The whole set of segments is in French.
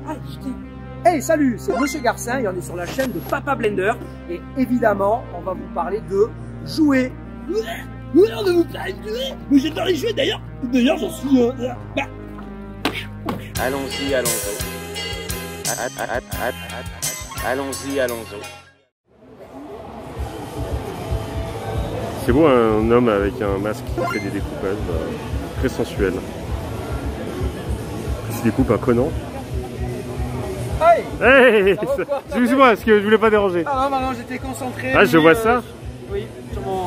Hey, salut, c'est Monsieur Garcin et on est sur la chaîne de Papa Blender. Et évidemment, on va vous parler de jouets. Oui, on va vous parler de jouets. Mais j'adore les jouets d'ailleurs. D'ailleurs, j'en suis... Allons-y, allons-y. Allons-y, allons-y. C'est beau un homme avec un masque qui fait des découpages très sensuels. Il découpe un Conan. Hey, excuse-moi, est-ce que je voulais pas déranger? Ah non, j'étais concentré. Ah, je vois ça. Oui, sur mon...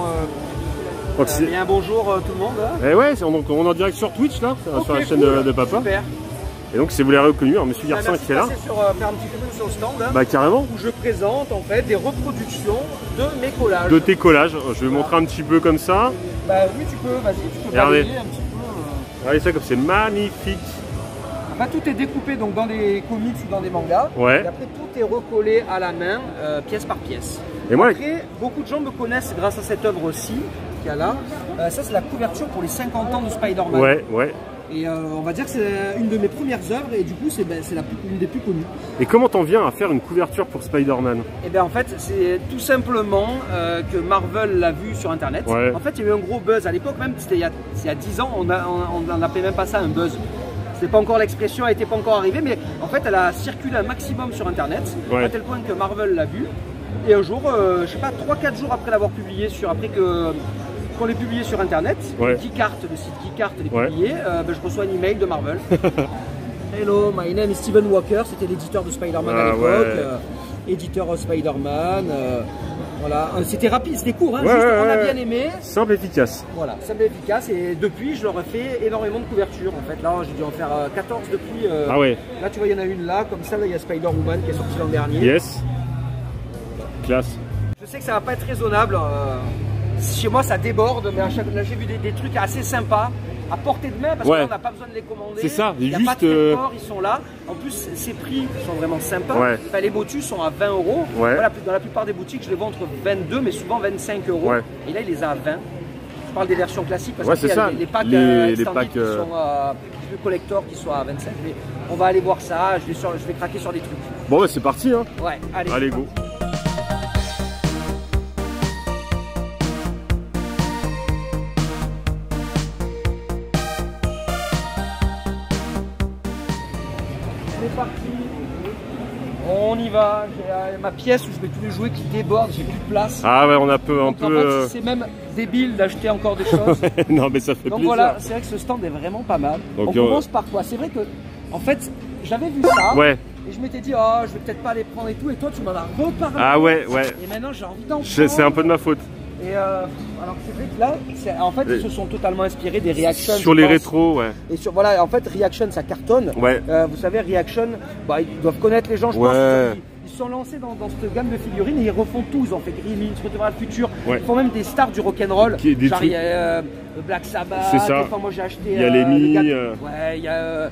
bien bonjour tout le monde. Hein. Et ouais, on est en direct sur Twitch là, sur la chaîne de Papa. Super. Et donc, si vous l'avez reconnu, alors, Monsieur Garcin qui est là. Sur, faire un petit peu sur le stand. Hein, bah, carrément. Où je présente en fait des reproductions de mes collages. De tes collages. Je vais montrer un petit peu comme ça. Bah oui, tu peux, vas-y, tu peux regardez. Un petit peu. Regardez ça comme c'est magnifique. Enfin, tout est découpé donc dans des comics ou dans des mangas. Ouais. Et après tout est recollé à la main, pièce par pièce. Et moi, après, beaucoup de gens me connaissent grâce à cette œuvre-ci qu'il y a là. Ça c'est la couverture pour les 50 ans de Spider-Man. Ouais, ouais. Et on va dire que c'est une de mes premières œuvres et du coup c'est une des plus connues. Et comment t'en viens à faire une couverture pour Spider-Man? Et bien en fait c'est tout simplement que Marvel l'a vu sur internet. Ouais. En fait il y a eu un gros buzz à l'époque, même c'était il y a 10 ans, on n'appelait même pas ça un buzz. C'était pas encore l'expression, elle n'était pas encore arrivée, mais en fait elle a circulé un maximum sur internet, ouais. À tel point que Marvel l'a vu. Et un jour, je sais pas, 3-4 jours après l'avoir publié, qu'on l'ait publié sur internet, ouais. Geekart, le site Geekart l'est publié, je reçois un email de Marvel. Hello, my name is Steven Walker, c'était l'éditeur de Spider-Man à l'époque, éditeur Spider-Man. Voilà, c'était rapide, c'était court, hein, ouais, juste, ouais, on a bien aimé. Simple, efficace. Voilà, simple et efficace. Et depuis, je leur ai fait énormément de couvertures. En fait, là, j'ai dû en faire 14 depuis. Ah ouais. Là, tu vois, il y en a une là, comme ça. Là, il y a Spider-Woman qui est sorti l'an dernier. Yes. Classe. Je sais que ça va pas être raisonnable. Chez moi, ça déborde, mais à chaque fois, j'ai vu des trucs assez sympas. À portée de main parce qu'on n'a pas besoin de les commander. C'est ça, il n'y a pas de frais de port, ils sont là. En plus, ces prix sont vraiment sympas. Ouais. Enfin, les motus sont à 20 €. Ouais. Voilà, dans la plupart des boutiques, je les vends entre 22 mais souvent 25 €. Ouais. Et là, il les a à 20. Je parle des versions classiques parce qu'il y a les packs standard qui sont plus collector qui sont à 25. Mais on va aller voir ça, je vais craquer sur des trucs. Bon, bah, c'est parti. Hein. Ouais, allez go. Parti. On y va, j'ai ma pièce où je mets tous les jouets qui débordent, j'ai plus de place. Ah ouais, on a un peu... En fait, c'est même débile d'acheter encore des choses. Non mais ça fait plaisir. Donc voilà, c'est vrai que ce stand est vraiment pas mal. Donc, on commence par quoi? C'est vrai que, en fait, j'avais vu ça. Ouais. Et je m'étais dit, oh, je vais peut-être pas les prendre et tout. Et toi, tu m'en as reparlé. Ah ouais, ouais. Et maintenant, j'ai envie d'en prendre. C'est un peu de ma faute. Et alors c'est vrai que là, en fait, ils se sont totalement inspirés des Reaction. Sur les rétros, ouais. Et voilà, en fait, Reaction, ça cartonne. Ouais. Vous savez, Reaction, bah, ils doivent connaître les gens, je pense. Ils se sont lancés dans cette gamme de figurines et ils refont tout. Ils ont fait Gremlins, Retour vers le futur. Ils font même des stars du rock'n'roll. Genre, il y a Black Sabbath. C'est ça. Enfin, moi, j'ai acheté. Il y a Lemmy. Ouais, il y a.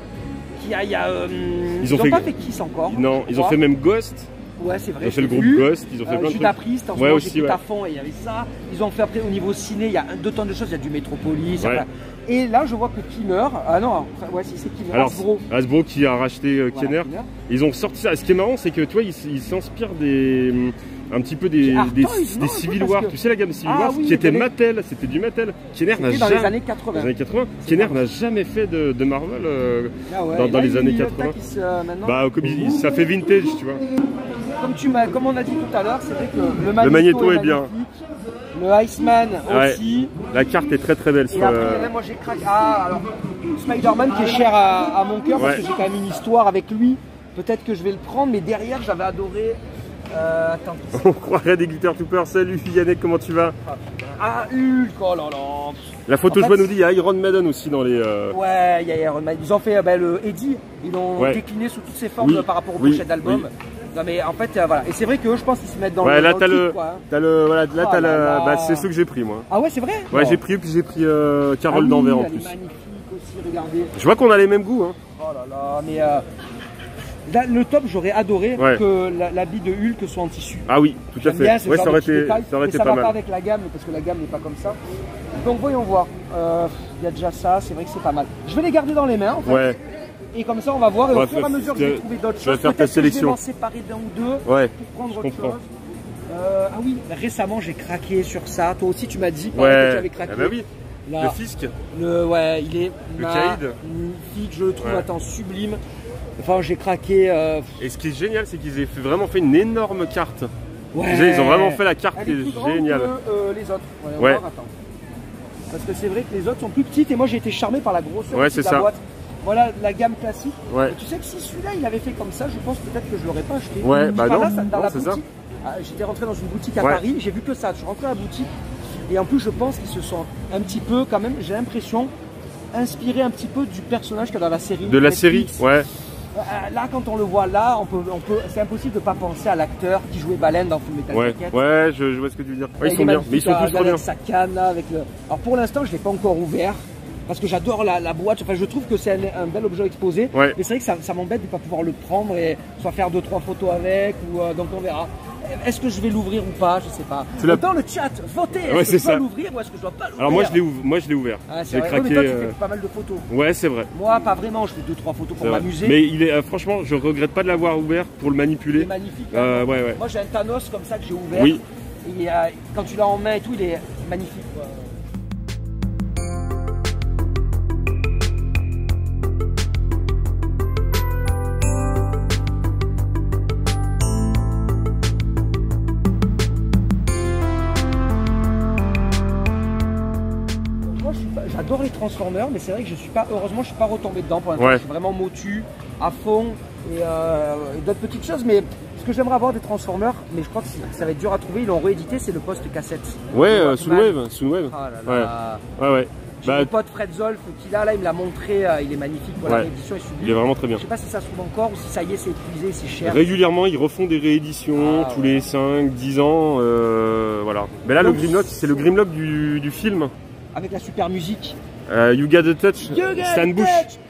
Ils ont pas fait Kiss encore. Non, ils ont fait même Ghost. Ouais, c'est vrai. Ils ont fait le groupe Ghost, ils ont fait plein de Judas trucs. Priest, en ce moment j'écoute à fond et il y avait ça. Ils ont fait après au niveau ciné, il y a 2 tonnes de choses, il y a du Metropolis. Ouais. Et là je vois que Kimmer, ah non, ouais c'est Kimmer, Hasbro qui a racheté Kenner. Ils ont sorti ça. Ce qui est marrant, c'est que tu vois, ils s'inspirent un petit peu des Civil War. Tu sais la gamme Civil War qui était Mattel, c'était du Mattel. Kenner n'a jamais. Dans les années 80. Les années 80. Kenner n'a jamais fait de Marvel dans les années 80. Bah comme ça fait vintage, tu vois. Comme on a dit tout à l'heure, c'est vrai que le Magneto est bien. Le Iceman aussi. La carte est très très belle. Et après, moi j'ai craqué. Ah, alors, Spider-Man qui est cher à mon cœur parce que j'ai quand même une histoire avec lui. Peut-être que je vais le prendre, mais derrière j'avais adoré. Attends. On croirait des Glitter Troopers. Salut Yannick, comment tu vas? Ah, Hulk, oh là là. La photo je vois nous dit, il y a Iron Maiden aussi dans les... Ouais, il y a Iron Maiden. Ils ont fait le Eddie, ils l'ont décliné sous toutes ses formes par rapport au pochettes d'album. Non mais en fait voilà, et c'est vrai que je pense qu'ils se mettent dans là t'as le voilà, là t'as bah c'est ceux que j'ai pris moi. Ah ouais c'est vrai. Ouais j'ai pris, puis j'ai pris Carole Danvers en plus. Magnifique aussi, regardez. Je vois qu'on a les mêmes goûts hein. Oh là là, mais là, le top j'aurais adoré que l'habit de Hulk soit en tissu. Ah oui, tout à fait. Ouais, ça aurait été pas mal. Ça va pas avec la gamme parce que la gamme n'est pas comme ça. Donc voyons voir. Il y a déjà ça, c'est vrai que c'est pas mal. Je vais les garder dans les mains en fait. Ouais. Et comme ça, on va voir. Et au fur et à mesure, je vais trouver d'autres choses. Faire ta sélection. Je vais m'en séparer d'un ou deux pour prendre autre chose. Ah oui, récemment, j'ai craqué sur ça. Toi aussi, tu m'as dit que tu avais craqué. Ah bah oui. Là, le Fisk. Il est magnifique. Je le trouve sublime. Enfin, j'ai craqué. Et ce qui est génial, c'est qu'ils aient vraiment fait une énorme carte. Ils ont vraiment fait la carte qui est géniale. Les autres. Attends. Parce que c'est vrai que les autres sont plus petites et moi j'ai été charmé par la grosseur de la boîte. Voilà la gamme classique. Et tu sais que si celui-là il avait fait comme ça, je pense peut-être que je l'aurais pas acheté. J'étais rentré dans une boutique à Paris, j'ai vu que ça. Je suis rentré à la boutique et en plus je pense qu'ils se sont un petit peu quand même, j'ai l'impression, inspiré un petit peu du personnage qu'il y a dans la série. De la série, Là, quand on le voit là, c'est impossible de ne pas penser à l'acteur qui jouait Baleine dans Full Metal Jacket. Je vois ce que tu veux dire. Ils sont bien, mais ils sont tous trop bien. Sa canne, là, avec le... Alors pour l'instant, je ne l'ai pas encore ouvert parce que j'adore la boîte. Enfin, je trouve que c'est un bel objet exposé. Mais c'est vrai que ça m'embête de ne pas pouvoir le prendre et soit faire 2-3 photos avec. Donc on verra. Est-ce que je vais l'ouvrir ou pas? Je sais pas. Dans le chat, votez. Est-ce que je dois l'ouvrir ou est-ce que je dois pas l'ouvrir? Alors moi je l'ai ouvert. J'ai craqué. Mais toi tu fais pas mal de photos. Ouais, c'est vrai. Moi pas vraiment, je fais 2-3 photos pour m'amuser. Mais franchement, je regrette pas de l'avoir ouvert pour le manipuler. Il est magnifique. Moi j'ai un Thanos comme ça que j'ai ouvert. Oui. Et quand tu l'as en main et tout, il est magnifique. J'adore les Transformers, mais c'est vrai que heureusement, je suis pas retombé dedans pour l'instant. Je suis vraiment motu à fond et d'autres petites choses. Mais ce que j'aimerais avoir des Transformers, mais je crois que ça va être dur à trouver. Ils l'ont réédité, c'est le post-cassette. Soundwave. Oh là là. J'ai mon pote Fred Zolf qui là, il me l'a montré, il est magnifique. La réédition est sublime. Il est vraiment très bien. Je sais pas si ça se trouve encore ou si ça y est, c'est épuisé, c'est cher. Régulièrement, ils refont des rééditions tous les 5-10 ans. Voilà. Mais là, le Grimlock, c'est le Grimlock du film. Avec la super musique. You Got the Touch, Stan Bush.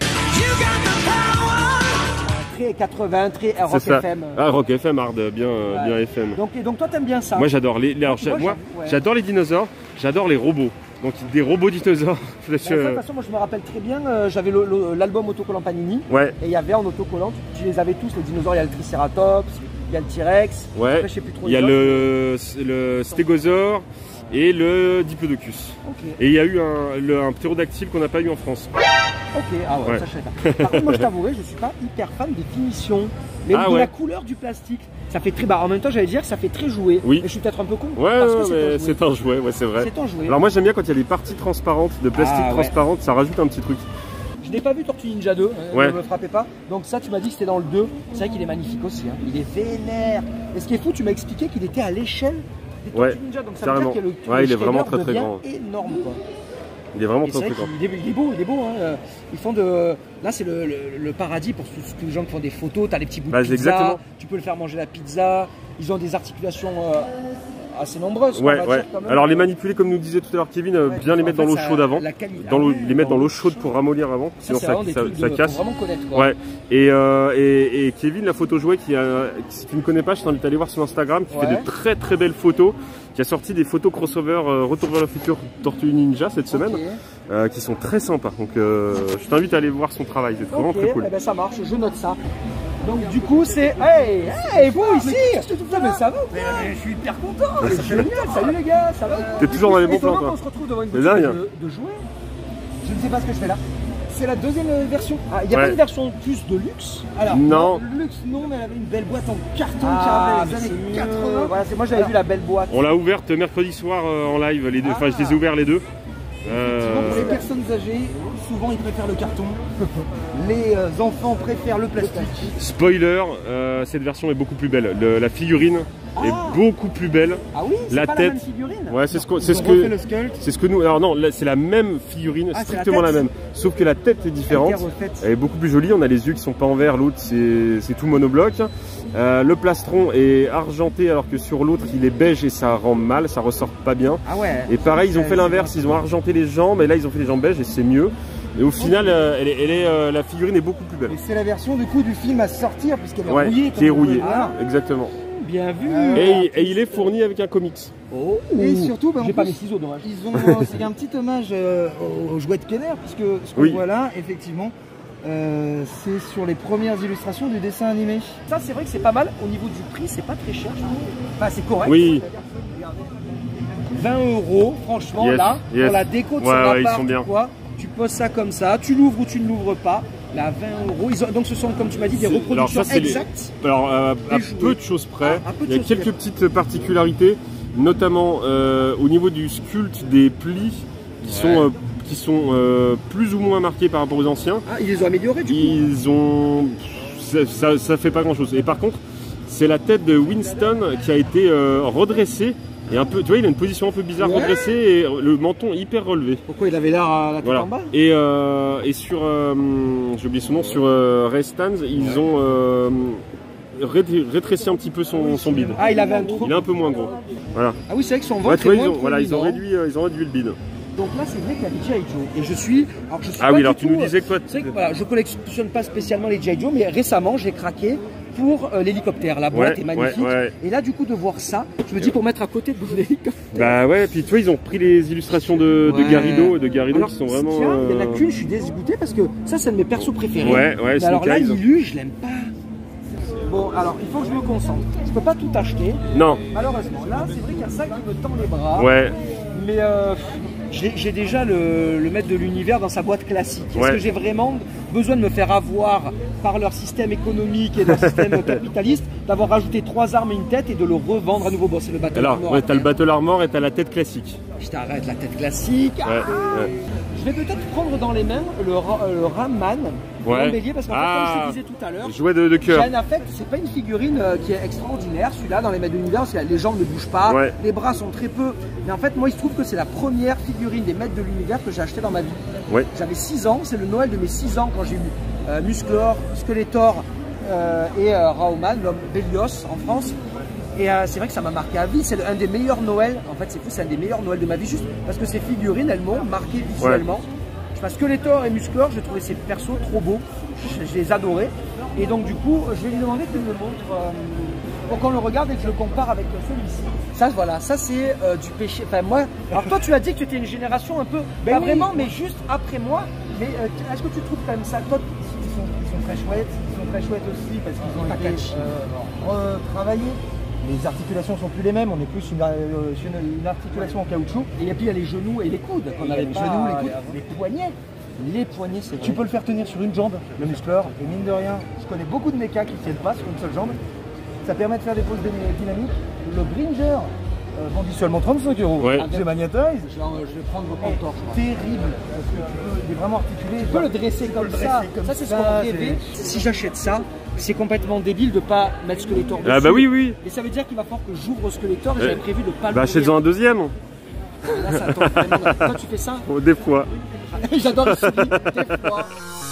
Très 80, très Rock FM. Rock FM, hard, bien FM. Donc toi t'aimes bien ça? Moi j'adore j'adore les dinosaures, j'adore les robots. Donc des robots dinosaures. De toute façon, moi je me rappelle très bien, j'avais l'album autocollant Panini. Et il y avait en autocollant, tu les avais tous, les dinosaures, il y a le Triceratops, il y a le T-Rex. Après, je sais plus trop. Il y a le Stégosaure et le Diplodocus. Et il y a eu un ptérodactyle qu'on n'a pas eu en France. Ça je sais pas. Par contre, moi je t'avouerai, je suis pas hyper fan des finitions, mais de la couleur du plastique. Ça fait très en même temps, j'allais dire que ça fait très jouet. Mais je suis peut-être un peu con. C'est un jouet, c'est vrai. C'est un jouet. Alors moi j'aime bien quand il y a des parties transparentes, de plastique transparente, ça rajoute un petit truc. Je n'ai pas vu Tortue Ninja 2, ne me frappez pas. Donc ça, tu m'as dit que c'était dans le 2. C'est vrai qu'il est magnifique aussi. Il est vénère. Et ce qui est fou, tu m'as expliqué qu'il était à l'échelle des Tortues Ninja. Donc ça veut dire que il est vraiment très grand. Énorme quoi. Il est vraiment très grand. Il est beau. Hein. Ils font de. Là, c'est le paradis pour tous les gens qui font des photos. Tu as les petits bouts de pizza. Exactement. Tu peux le faire manger la pizza. Ils ont des articulations assez nombreuses. Alors les manipuler, comme nous disait tout à l'heure Kevin, bien les mettre dans l'eau chaude avant. Les mettre dans l'eau chaude pour ramollir avant. Sinon ça casse. Et Kevin, la photo jouet, si tu ne connais pas, je t'invite à aller voir sur Instagram, qui fait de très très belles photos. Qui a sorti des photos crossover Retour vers le futur Tortue Ninja cette semaine, qui sont très sympas. Donc je t'invite à aller voir son travail, c'est vraiment très cool. Ça marche, je note ça. Donc du coup c'est... Hey, vous ici mais ça va ou pas? Je suis hyper content, c'est génial. Salut les gars, ça va? T'es toujours dans les bons plans, toi. On se retrouve devant une boutique de jouets. Je ne sais pas ce que je fais là. C'est la deuxième version. Il n'y a pas une version plus de luxe? Alors, non. Luxe, non, mais elle avait une belle boîte en carton qui avait les années 80. Voilà, moi j'avais vu la belle boîte. On l'a ouverte mercredi soir en live, les deux. Enfin, je les ai ouverts les deux. Pour les personnes âgées, souvent ils préfèrent le carton. Les enfants préfèrent le plastique. Spoiler, cette version est beaucoup plus belle. La figurine est beaucoup plus belle. Ah oui, c'est pas la même figurine. Ouais, c'est ce que nous. Alors non, c'est la même figurine, strictement la même. Sauf que la tête est différente. Elle est beaucoup plus jolie. On a les yeux qui sont pas en vert, l'autre c'est tout monobloc. Le plastron est argenté alors que sur l'autre il est beige et ça rend mal, ça ressort pas bien. Et pareil, ils ont fait l'inverse, ils ont argenté les jambes et là ils ont fait les jambes beige et c'est mieux. Et au final, la figurine est beaucoup plus belle. Et c'est la version du coup du film à sortir puisqu'elle est rouillée. Qui est rouillée, exactement. Bien vu. Et il est fourni avec un comics. Et surtout, j'ai pas mes ciseaux, dommage. C'est un petit hommage aux jouets de Kenner puisque ce qu'on voit là, effectivement, C'est sur les premières illustrations du dessin animé. Ça, c'est vrai que c'est pas mal. Au niveau du prix, c'est pas très cher. Enfin, c'est correct. Oui. 20 €, franchement, là, pour la déco de son appart, ils sont bien. Quoi, tu poses ça comme ça, tu l'ouvres ou tu ne l'ouvres pas. Là, 20 €. Donc, ce sont, comme tu m'as dit, des reproductions exactes. Alors, à peu de choses près, il y a quelques petites particularités, notamment au niveau du sculpte des plis qui sont plus ou moins marqués par rapport aux anciens. Ah, ils les ont améliorés du coup. Ils ont... Ça fait pas grand chose. Et par contre, c'est la tête de Winston qui a été redressée. Et un peu, tu vois, il a une position un peu bizarre redressée et le menton hyper relevé. Pourquoi il avait l'air à la tête en bas? Et sur, j'ai oublié son nom, sur Ray Stans, ils ont rétréci un petit peu son bide. Ah, il avait un trou. Il est un peu moins gros. Voilà. Ah oui, c'est vrai que son ventre est moins voilà, ils ont réduit le bide. Donc là, c'est vrai qu'il y a des G.I. Joe. Et je suis. Alors, je suis ah pas oui, du alors tout, tu nous disais que toi. C'est vrai que voilà, je collectionne pas spécialement les G.I. Joe, mais récemment, j'ai craqué pour l'hélicoptère. La boîte est magnifique. Et là, du coup, de voir ça, je me dis pour mettre à côté de l'hélicoptère. Bah ouais, puis tu vois, ils ont repris les illustrations de Garrido alors, qui sont vraiment. Il y en a qu'une, je suis dégoûté parce que ça, c'est un de mes persos préférés. Ouais, mais alors là, Lilu, je l'aime pas. Bon, alors il faut que je me concentre. Je peux pas tout acheter. Non. Malheureusement. Là, c'est vrai qu'il y a ça qui me tend les bras. Ouais. Mais j'ai déjà le maître de l'univers dans sa boîte classique. Est-ce que j'ai vraiment besoin de me faire avoir par leur système économique et leur système capitaliste, d'avoir rajouté 3 armes et une tête et de le revendre à nouveau? Bon, c'est le Battle Armor. Alors, t'as le Battle Armor et t'as la tête classique. Je t'arrête, la tête classique. Je vais peut-être prendre dans les mains le Ramman. Bélier, parce qu'en fait, comme je te disais tout à l'heure, jouet de cœur. J'ai un affect, c'est pas une figurine qui est extraordinaire, celui-là dans les maîtres de l'univers, parce que les jambes ne bougent pas, les bras sont très peu. Mais en fait, moi, il se trouve que c'est la première figurine des maîtres de l'univers que j'ai acheté dans ma vie. J'avais 6 ans, c'est le Noël de mes 6 ans quand j'ai eu Musclor, Skeletor et Raoman, l'homme Bélios en France. Et c'est vrai que ça m'a marqué à vie, c'est un des meilleurs Noëls, en fait c'est fou, c'est un des meilleurs Noëls de ma vie, juste parce que ces figurines, elles m'ont marqué visuellement. Skeletor et Musclor, j'ai trouvé ces persos trop beaux, je les adorais. Et donc du coup, je vais lui demander qu'il me montre pour qu'on le regarde et que je le compare avec celui-ci. Ça, voilà, ça c'est du péché. Enfin moi, alors toi tu as dit que tu étais une génération un peu, pas vraiment, mais juste après moi. Mais est-ce que tu trouves quand même ça? Toi, ils sont très chouettes, aussi parce qu'ils ont été retravaillés. Les articulations sont plus les mêmes, on est plus une articulation en caoutchouc. Et puis il y a les genoux et les coudes. Il y a les genoux, les coudes, les poignets. Les poignets, c'est tu peux le faire tenir sur une jambe, le Musclor. Et mine de rien, je connais beaucoup de mechas qui ne tiennent pas sur une seule jambe. Ça permet de faire des poses dynamiques. Le Bringer, vendu seulement 35 €. C'est magnétise. Je vais prendre vos compteurs. Terrible. Parce que il est vraiment articulé. Tu peux le dresser comme ça. Ça, c'est ce qu'on rêvait. Si j'achète ça, c'est complètement débile de ne pas mettre Skeletor dessus. Ah bah oui. Et ça veut dire qu'il va falloir que j'ouvre Skeletor et j'avais prévu de pas le achète-en un deuxième. Là, ça tombe vraiment. Toi, tu fais ça? Des fois. J'adore le souris, des fois.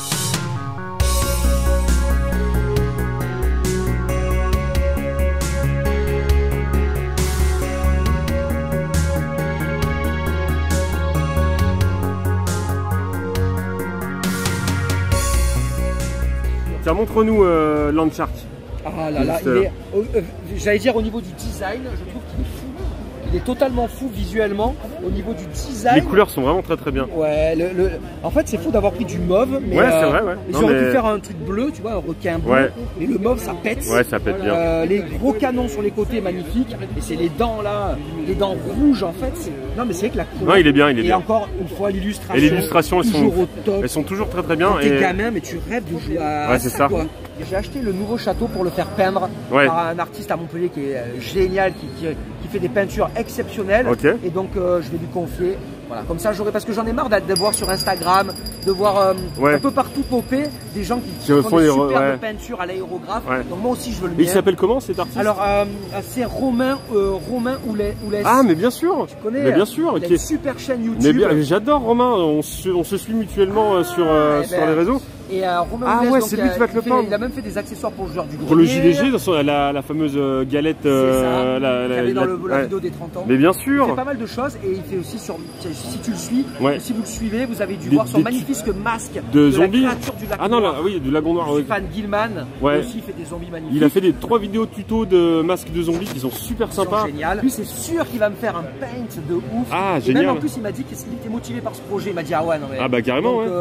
Tiens, montre-nous Landshark. Ah là là, j'allais dire au niveau du design, je trouve qu'il est fou. Il est totalement fou visuellement au niveau du design. Les couleurs sont vraiment très très bien. Ouais, en fait c'est fou d'avoir pris du mauve. Mais, c'est vrai, ils auraient pu faire un truc bleu, tu vois, un requin bleu. Mais le mauve ça pète. Ouais, ça pète bien. Les gros canons sur les côtés magnifiques. Et c'est les dents là, les dents rouges en fait. Non mais c'est vrai que la couleur. Non, il est bien, Et encore une fois l'illustration. Et l'illustration, elles sont toujours très très bien. T'es gamin mais tu rêves de jouer à ouais, c'est ça. J'ai acheté le nouveau château pour le faire peindre par un artiste à Montpellier qui est génial, qui fait des peintures exceptionnelles. Et donc je vais lui confier. Voilà, comme ça j'aurai, parce que j'en ai marre de voir sur Instagram, de voir un peu partout popper des gens qui font des superbes peintures à l'aérographe. Donc moi aussi je veux le mettre. Et il s'appelle comment cet artiste? Alors c'est Romain Oulès. Ah mais bien sûr. Tu connais? Mais bien sûr. Il a une super chaîne YouTube. J'adore Romain. On se suit mutuellement sur les réseaux. Et Romain Oulès, c'est lui qui va te le peindre. Il a même fait des accessoires pour le joueur du grenier. Pour le JDG, la fameuse galette. C'est ça. Il avait dans la vidéo des 30 ans. Mais bien sûr. Il fait pas mal de choses et il fait aussi si tu le suis, si vous le suivez, vous avez dû voir son magnifique masque de zombies. La créature du lac noir. Oui, du lagon noir. Fan Gilman, aussi il fait des zombies magnifiques. Il a fait 3 vidéos tuto de masques de zombies qui sont super sympas. Génial. Lui c'est sûr qu'il va me faire un paint de ouf. Ah et génial. même en plus il m'a dit qu'il était motivé par ce projet. Il m'a dit ah ouais non mais. Ah bah carrément donc,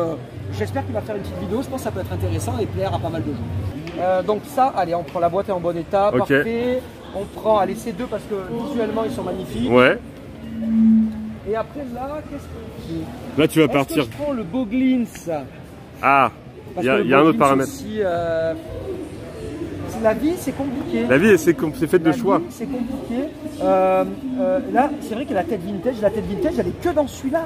j'espère qu'il va faire une petite vidéo, je pense que ça peut être intéressant et plaire à pas mal de gens. Donc ça, allez, on prend la boîte est en bon état, parfait. On prend, allez, ces deux parce que visuellement ils sont magnifiques. Ouais. Et après là, qu'est-ce que... Là tu vas partir. Je prends le Boglins. Ah, il y a un autre paramètre. Aussi, la vie c'est compliqué. La vie c'est fait de choix. C'est compliqué. Là, c'est vrai que la tête vintage, elle est que dans celui-là.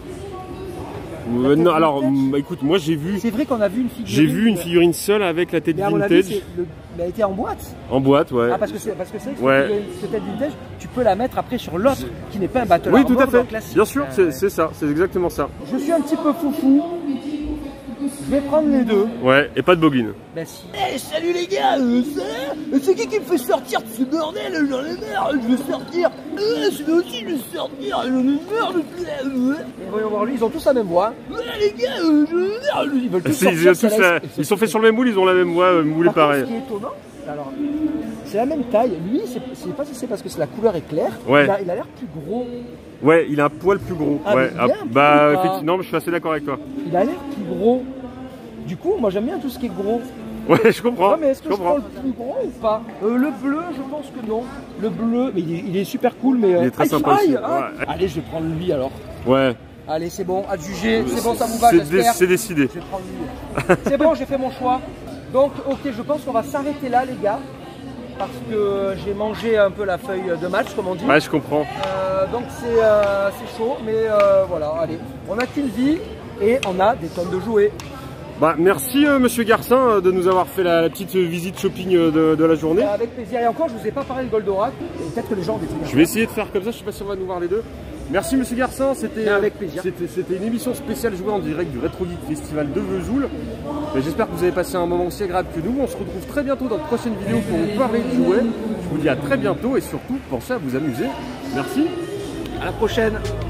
Non, alors écoute, moi j'ai vu. C'est vrai qu'on a vu une figurine. J'ai vu une figurine seule avec la tête vintage. Elle a été en boîte. En boîte, ouais. Ah, parce que c'est vrai que cette tête vintage, tu peux la mettre après sur l'autre qui n'est pas un battle. Oui, tout à fait. Bien sûr, c'est ça, c'est exactement ça. Je suis un petit peu foufou. Je vais prendre les deux. Ouais, et pas de Boglin. Bah si. Hey, salut les gars, c'est qui me fait sortir de ce bordel? J'en ai marre, je veux sortir. C'est aussi, je veux sortir, j'en ai marre. Et voyons voir lui, ils ont tous la même voix. Ouais les gars, ils veulent tous sortir. Ils sont faits sur le même moule, ils ont la même voix, moulée pareil. Ce qui est étonnant, alors, c'est la même taille. Lui, je sais pas si c'est parce que la couleur est claire. Ouais. Il a l'air plus gros. Ouais, il a un poil plus gros. Ah, ouais. Bah, effectivement, je suis assez d'accord avec toi. Il a l'air plus gros. Du coup, moi j'aime bien tout ce qui est gros. Ouais, je comprends. Ouais, mais est-ce que je prends le plus gros ou pas? Le bleu, je pense que non. Le bleu, mais il est super cool, mais... il est très sympa aussi. Ouais. Allez, je vais prendre lui alors. Ouais. Allez, c'est bon, adjugé. C'est bon, ça vous va, j'espère. C'est décidé. Je vais prendre lui. C'est bon, j'ai fait mon choix. Donc, ok, je pense qu'on va s'arrêter là, les gars. Parce que j'ai mangé un peu la feuille de match, comme on dit. Ouais, je comprends. Donc c'est chaud, mais voilà, allez. On n'a qu'une vie et on a des tonnes de jouets. Bah, merci Monsieur Garcin de nous avoir fait la petite visite shopping de la journée. Avec plaisir. Et encore, je vous ai pas parlé de Goldorak. Peut-être que les gens ont des trucs. Je vais essayer de faire comme ça, je sais pas si on va nous voir les deux. Merci Monsieur Garcin, c'était avec plaisir. C'était une émission spéciale jouée en direct du Retro Geek Festival de Vesoul. J'espère que vous avez passé un moment aussi agréable que nous. On se retrouve très bientôt dans de prochaines vidéos pour vous parler de jouets. Je vous dis à très bientôt et surtout, pensez à vous amuser. Merci. À la prochaine.